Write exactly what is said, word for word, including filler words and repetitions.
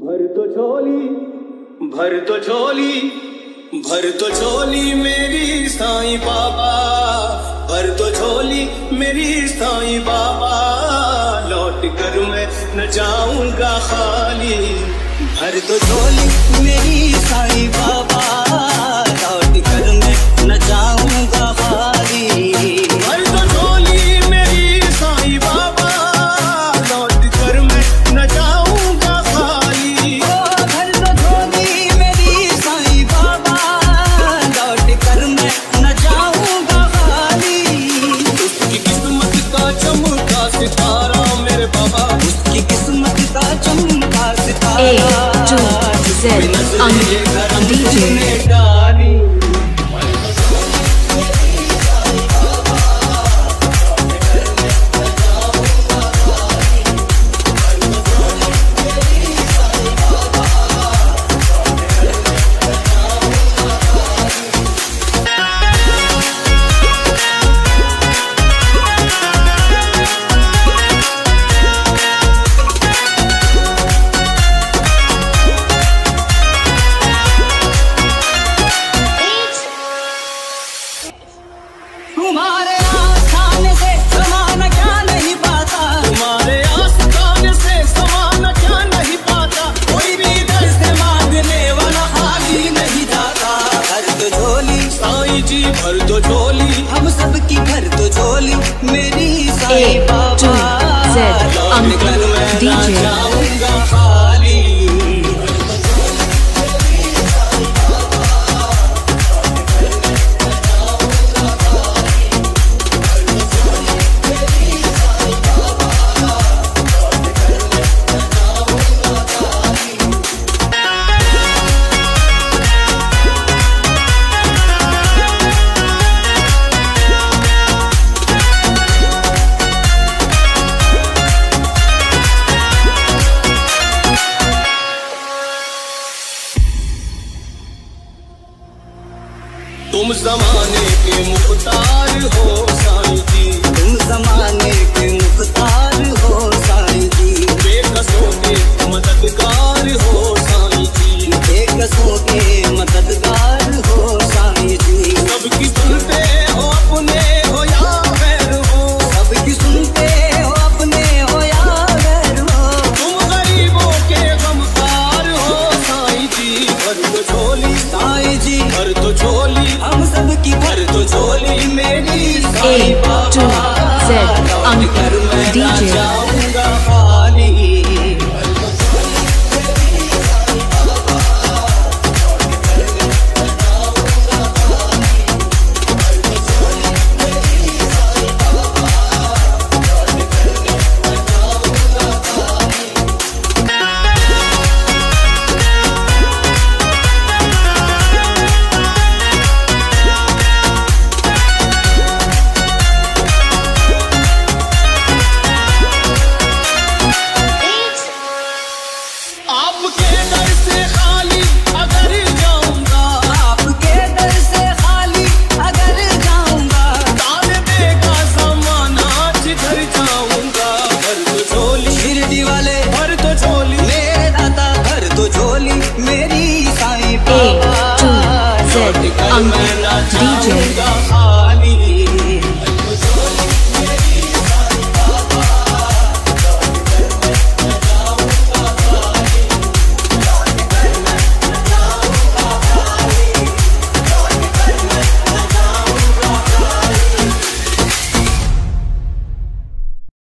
भर तो झोली भर तो झोली भर तो झोली मेरी साईं बाबा, भर तो झोली मेरी साईं बाबा, लौट कर मैं न जाऊंगा खाली। भर तो झोली मेरी साईं बाबा, लौट कर मैं न जाऊंगा खाली। भर तो झोली मेरी साईं बाबा, लौट कर मैं न जाऊंगा खाली। भर तो झोली मेरी साईं बाबा, लौट कर मैं न जाऊंगा खाली। उसकी किस्मत का चमका सितारा मेरे बाबा, उसकी किस्मत का चमका सितारा। A to Z on D J। तुम्हारे आस्थान से समाना क्या नहीं पाता, तुम्हारे आस्थान से समाना क्या नहीं पाता, कोई भी दर से मांगने वाला खाली नहीं जाता। भर तो झोली साईं जी, भर तो झोली हम सबकी, भर तो झोली मेरी साईं बाबा, लौट कर मैं न जाऊंगा खाली। तुम ज़माने के मुख्तार